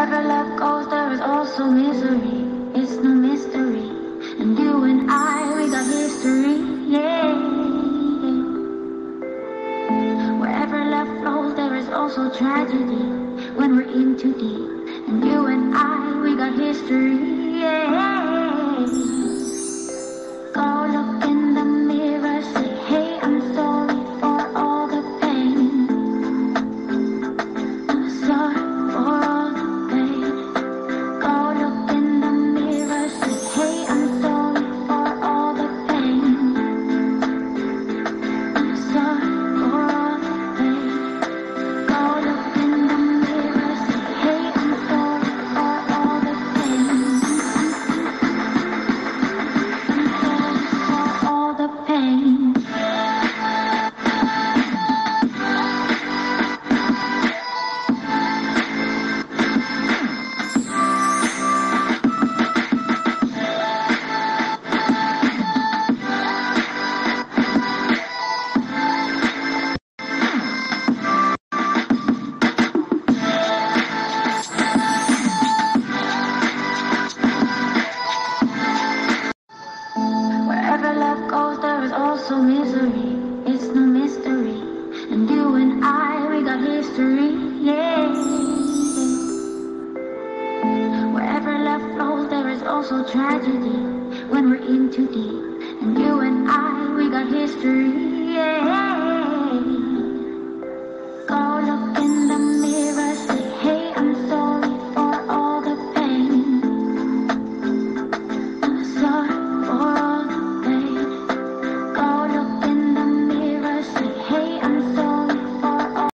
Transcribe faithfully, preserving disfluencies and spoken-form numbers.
Wherever love goes, there is also misery. It's no mystery. And you and I, we got history, yeah. Wherever love flows, there is also tragedy. When we're in too deep. And you and I, we got history, yeah. Go look in the mirror, say, hey, I'm sorry for all the pain. I'm sorry for all the pain. Go look in the mirror, say, hey, I'm sorry for all the pain. I'm sorry for all the pain. Go look in the mirror, say, hey, I'm sorry for all the pain. I'm sorry for all the pain. Wherever love goes, there is also misery. It's no mystery. And you and I, we got history, yeah. Wherever love flows, there is also tragedy. When we're in too deep. And you and I, we got history, yeah.